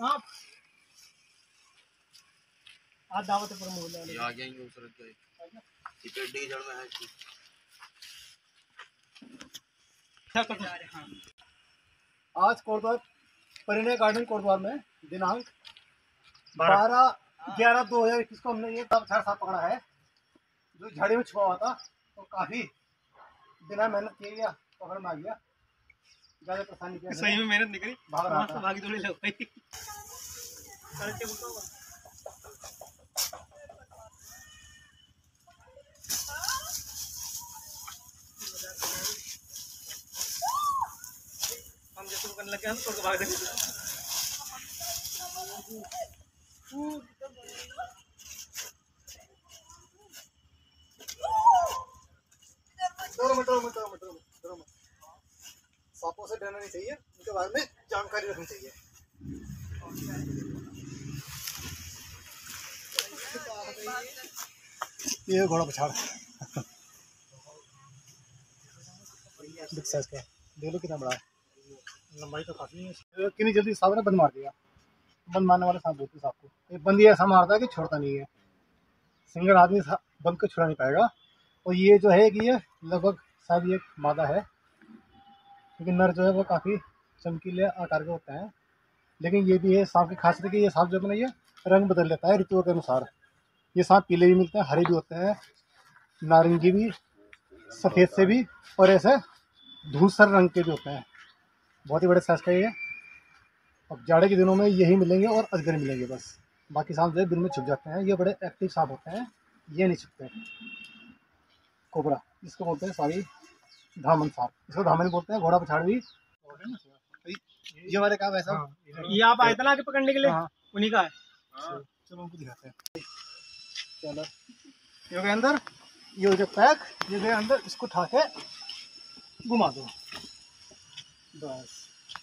आप आज दावत पर मोल ले आ गया ये उसरत गए ये पेडी जड़ में है क्या कर रहे हैं। आज कोटद्वार परिणय गार्डन कोटद्वार में दिनांक 12/11/2021 को हमने ये तब साफ पकड़ा है जो झाड़ी में छुपा हुआ था। तो काफी बिना मेहनत किए गया पकड़ में आ गया। ज्यादा परेशानी किया सही में मेहनत निकली भाग रहा था भागी थोड़ी लग गई। हम जैसे करने लगे हम तो भाग रहे सांपों से डरना नहीं चाहिए, उनके बारे में जानकारी रखनी चाहिए। ये घोड़ा पछाड़ देख लो कितना बड़ा है, लंबाई तो काफी है। कितनी जल्दी सांप ने बंद मार दिया। बंद मारने वाले सांप बोलते सांप को ये बंद ही ऐसा मारता है कि छोड़ता नहीं है। सिंगल आदमी बंद को छुड़ा नहीं पाएगा। और ये जो है कि ये लगभग शायद ये मादा है क्योंकि नर जो है वो काफ़ी चमकीले आकार के होते हैं। लेकिन ये भी है सांप की खासियत है कि ये सांप जो है ना ये रंग बदल लेता है ऋतुओं के अनुसार। ये सांप पीले भी मिलते हैं, हरे भी होते हैं, नारंगी भी, सफ़ेद से भी और ऐसे धूसर रंग के भी होते हैं। बहुत ही बड़े साइज का ये। अब जाड़े के दिनों में यही मिलेंगे और अजगर मिलेंगे बस। बाकी सांप जो है दिन में छुप जाते हैं। ये बड़े एक्टिव सांप होते हैं, ये नहीं छुपते। कोबरा इसको बोलते हैं सारी धामन सांप, इसको धामन बोलते हैं। घोड़ा पछाड़ भी ये हमारे काम ऐसा ये आप आए थे ना आगे पकड़ने के लिए। हाँ। उन्हीं का है। चलो उनको दिखाते हैं। चलो ये हो गया अंदर, ये हो गया पैक, ये गया अंदर। इसको उठा के घुमा दो बस।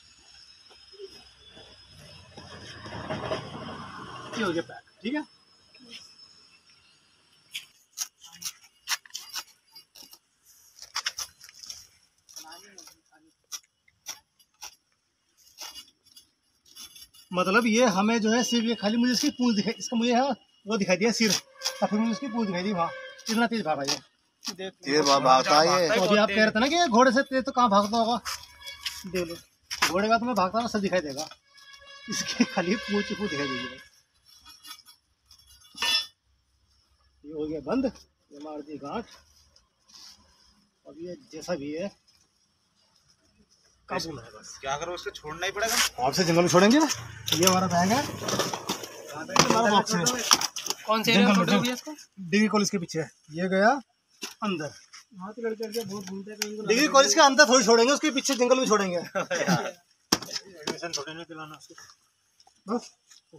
ये हो गया पैक, ठीक है। मतलब ये हमें जो है सिर्फ ये खाली मुझे इसकी पूंछ दिखाई, इसका मुझे है वो दिखाई दिया सिर, और फिर मुझे इसकी पूंछ दिखाई दी। वहाँ इतना तेज भागा ये भागता है। तो अभी आप कह रहे थे ना कि घोड़े से तेज तो कहाँ भागता होगा। देख लो घोड़े का तुम्हें भागता ना सब दिखाई देगा, इसकी खाली पूंछ दिखाई देगी। ये हो गया बंद, ये मार दी गांठ। अब ये जैसा भी है काबू है बस। क्या करो उसको छोड़ना ही पड़ेगा। आपसे जंगल में छोड़ेंगे। ये हमारा बैग है, हमारा बॉक्स है। कौन से एरिया में छोड़ दिया इसको? डिग्री कॉलेज के पीछे। ये गया अंदर। वहाँ तो लड़के बहुत घूमते हैं। डिग्री कॉलेज के अंदर थोड़ी छोड़ेंगे, उसके पीछे जंगल में छोड़ेंगे। एडमिशन थोड़ी नहीं दिलाना उसको बस।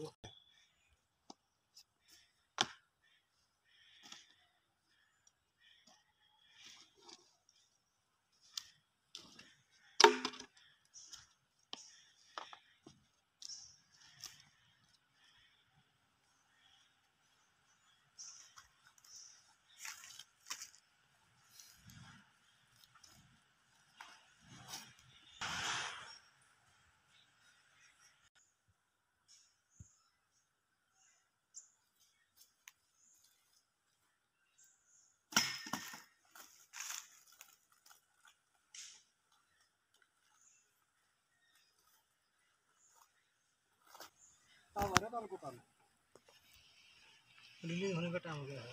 होने का टाइम हो गया है।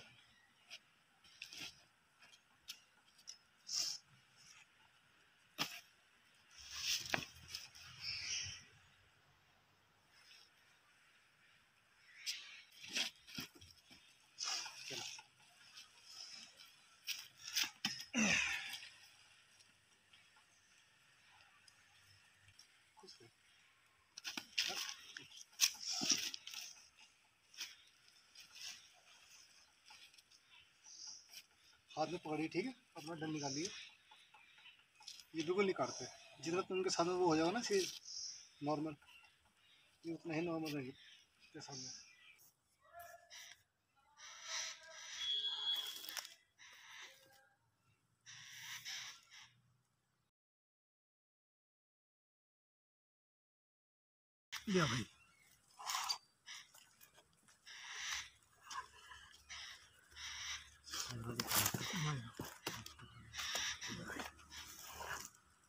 हाथ में पकड़िए, ठीक है। अपना डंड निकालिए। ये बिल्कुल नहीं काटते। जितना तुम उनके साथ में वो हो जाएगा ना फिर नॉर्मल, ये उतना ही नॉर्मल रहेगी के सामने। लिया भाई।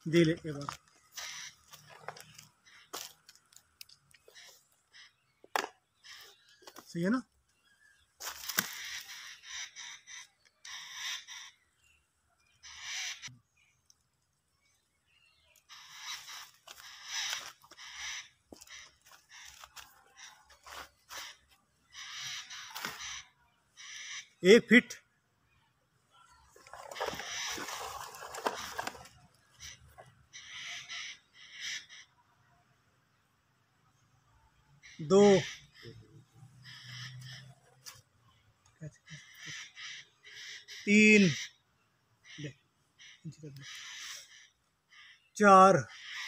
दे ले एक बार। सही है ना। एक फिट दो तीन चार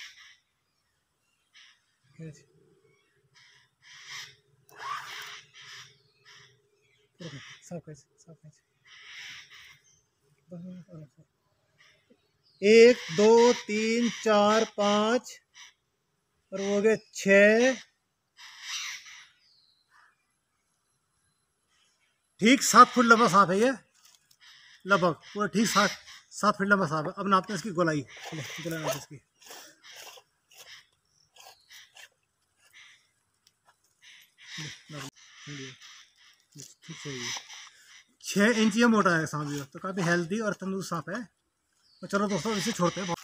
एक दो तीन चार पाँच और वो हो गए 6। ठीक 7 फुट लंबा सांप है ये, लगभग पूरा ठीक 7 फीट लंबा सांप है। अब नापते हैं इसकी गोलाई। गोलाई नापते इसकी। ठीक से 6 इंच ये मोटा है सांप, तो काफ़ी हेल्दी और तंदुरुस्त सांप है। तो चलो दोस्तों इसे छोड़ते हैं।